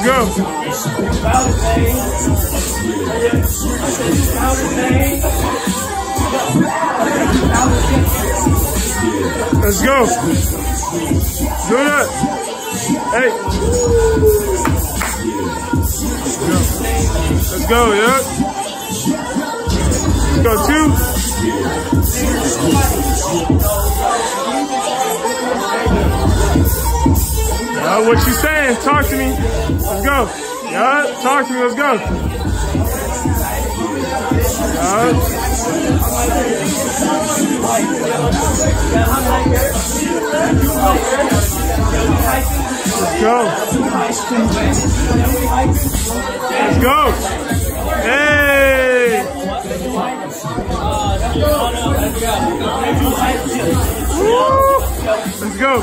go. Let's go. Do that. Hey. Let's go, yeah. Let's go, 2. What you saying? Talk to me. Let's go. Yeah, talk to me. Let's go. Let's go. Let's go. Hey. Woo. Let's go.